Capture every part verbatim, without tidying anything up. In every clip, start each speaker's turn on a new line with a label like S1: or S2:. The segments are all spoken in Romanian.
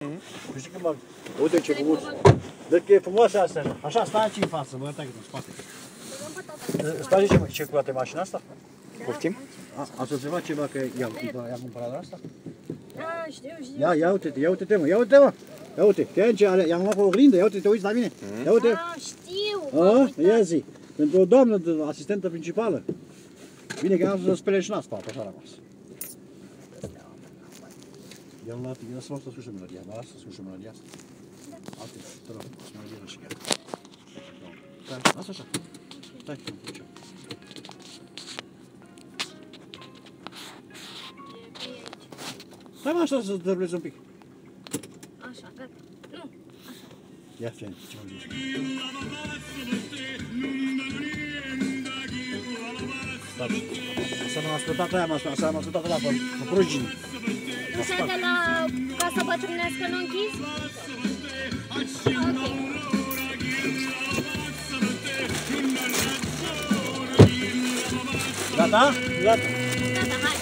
S1: Nu știi când mă... Uite ce frumos. Dă că e frumoasă asta. Așa, stai aici în față, mă arătai că în spate. Stai ce, ce culoare e mașina asta?
S2: Poftim?
S1: Ați observat ceva că i-am cumpărat la asta?
S3: Da, știu, știu.
S1: Ia, ia uite-te, ia uite-te mă, ia uite-te mă. Ia uite, te aici, i-am luat pe oglindă, ia uite, te uiți la mine. Ia uite.
S3: Da, știu.
S1: A, ia zi. Pentru o doamnă, asistentă principală. Bine că am să spele și n-asta, așa rămas. El la tine, să să slușă melodia, da? Să slușă melodia asta. Alte, te rog, să melodia și chiar. Stai, asta așa. Stai, nu putea. Stai mă așa să te răblezi un pic.
S3: Așa, gata. Nu, așa.
S1: Ia fie, ce mă zici. Să m-am ascultat aia, m-am ascultat ăla pe prugini.
S3: Ăștia de la Casa Bătrânească nu închis? Ok.
S1: Gata? Gata.
S3: Gata, hai.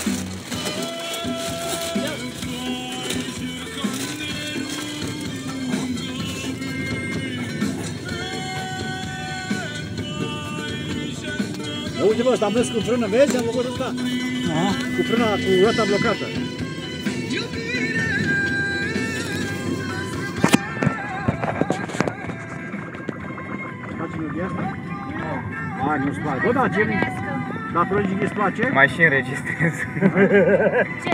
S1: Ia uite bă, ăsta am mers cu frână, vezi? Am făcut ăsta. Cu frâna, cu roata blocată. Faci melodia asta? Nu. Hai, nu-ți place. Bă, da, ce... Dar progii îți place?
S2: Mai și înregistrez.
S3: Ce?